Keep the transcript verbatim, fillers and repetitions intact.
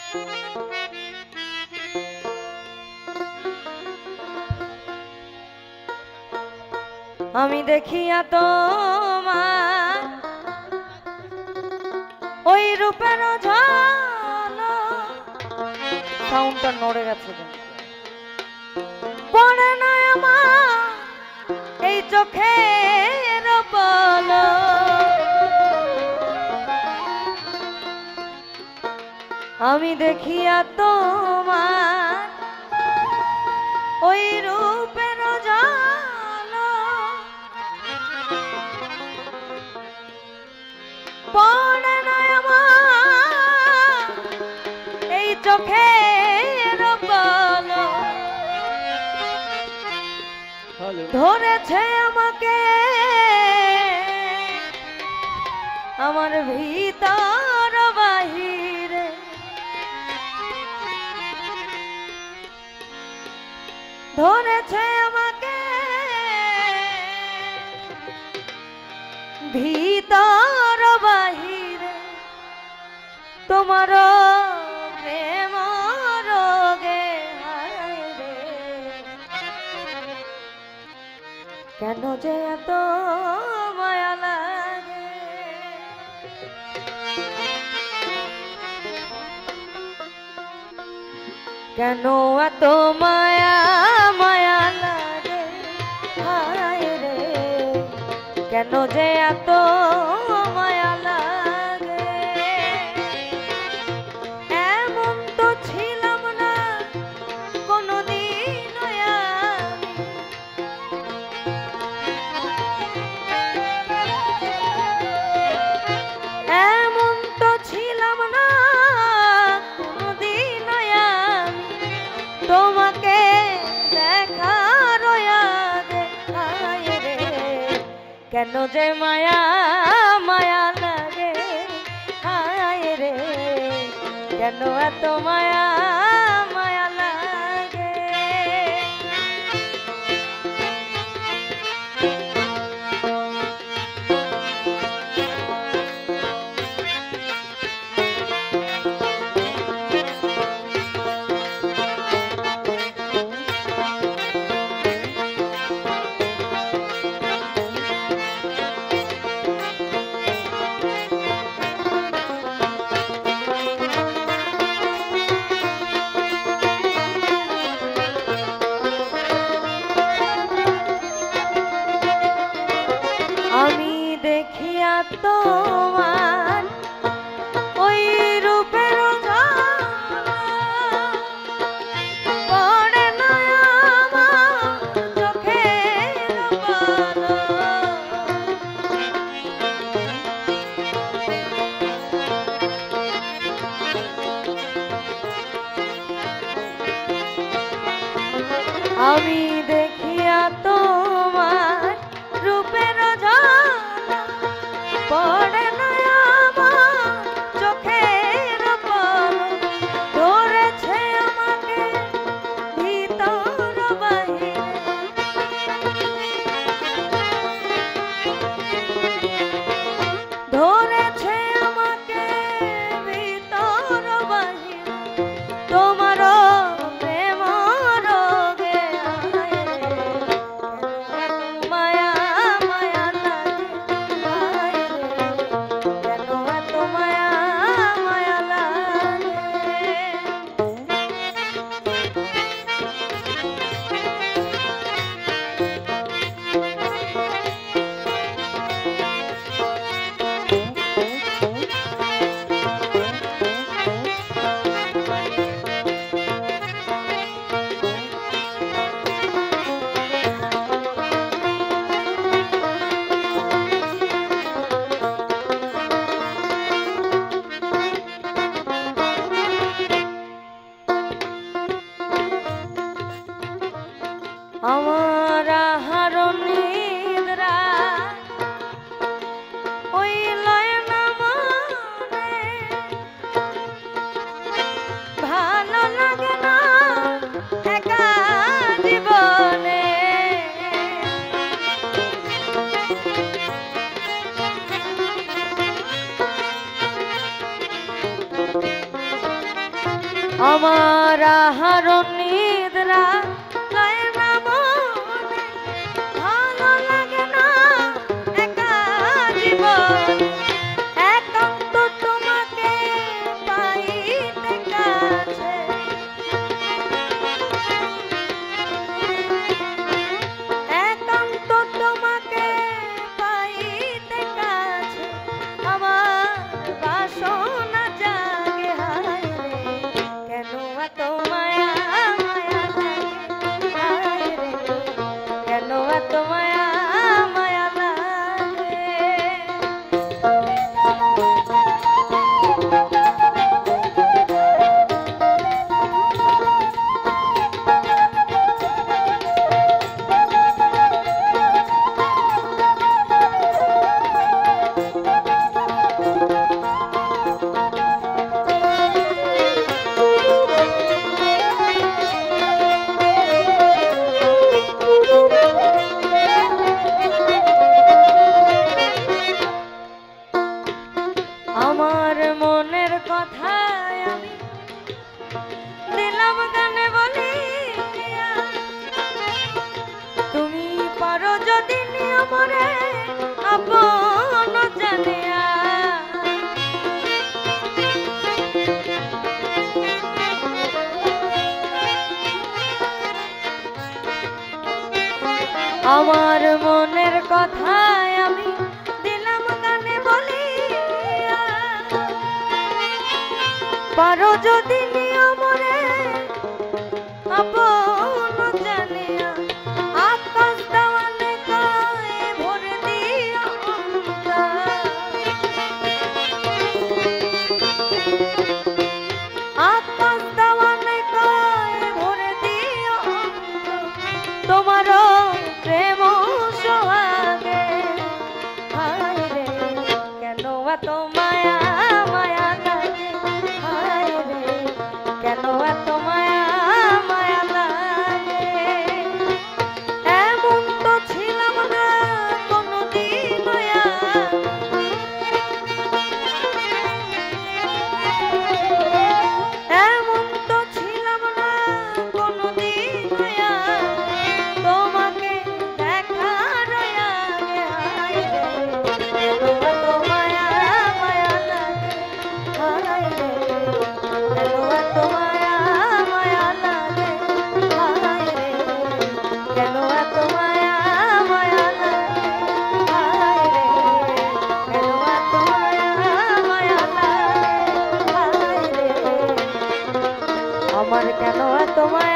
আমি দেখিয়া তোমার ওই রূপের ঝলক, সাউন্ডটা নড়ে গেছে, পড়ে না আমার এই চোখের পলক। আমি দেখিয়া তোমার ওই রূপের ঝলক, পড়ে না আমার এই চোখের পলক। ধরেছে আমাকে আমার ভিতর বাহিরে, ধরেছে আমাকে ভিতর বাহিরে, তোমার প্রেম রোগে হায়রে, কেন যে এত মায়া লাগে, কেন এত মায়া মায়া লাগে হায়রে, কেন যে এত মায়া লাগে। এমন তো ছিলাম না কোনদিন আমি, এমন তো ছিলাম না কোনদিন আমি, তোমাকে দেখার আগে হায়রে, কেন যে মায়া মায়া লাগে হায়রে, কেন এত মায়া মায়া লাগে। আমি দেখিয়া তোমার ওই রূপের ঝলক, পড়ে না আমার চোখের পলক। আমি দেখিয়া তোমার রূপের ঝলক, পড়ে না আমার চোখের পলক, ধরেছে আমাকে ভিতর বাহিরে, ধরেছে আমাকে ভিতর বাহিরে, তোমার প্রেম রোগে হায়রে, মায়া মায়া লাগে হায়রে, কেন এত মায়া মায়া লাগে। আমার আহার নিদ্রা ওই লয় না মনে, ভালো লাগে না একা জীবনে, আমার আহারণ নিদ্রা লয় না মনে, ভালো লাগে না একা জীবন, একান্ত তোমাকে পাইতে কাছে। একান্ত তোমাকে পাইতে কাছে, আমার বাসনা জাগে হায় রে, কেন এত মায়া মায়া লাগে হায় রে, কেন এত মায়া মায়া লাগে। আমার মনের কথা আমি দিলাম গানে বলিয়া, তুমি পারো যদি নিয়মরে আপন জানিয়া। আমার মনের কথা আমি দিলাম গানে বলিয়া, পারো যদি নিয়মরে আপন জানিয়া। আকাশ দেওয়ালে গায়ে ভরে দিও অন্তর, আকাশ দেওয়ালে গায়ে ভরে দিও অন্তর, তোমারও প্রেম সোহাগে হায় রে, কেন এত মায়া মায়া লাগে হায় রে, কেন এত মায়া মায়া লাগে। এমন তো ছিলাম না কোনদিন মায়া, এমন তো ছিলাম না কোনদিন মায়া, তোমাকে দেখার আগে হায় রে, কেন এত মায়া মায়া লাগে হায় রে, কেন এত মায়া মায়া লাগে হায় রে, কেন এত মায়া মায়া লাগে হায় রে, কেন এত মায়া মায়া লাগে হায় রে, আমার কেন এত মায়া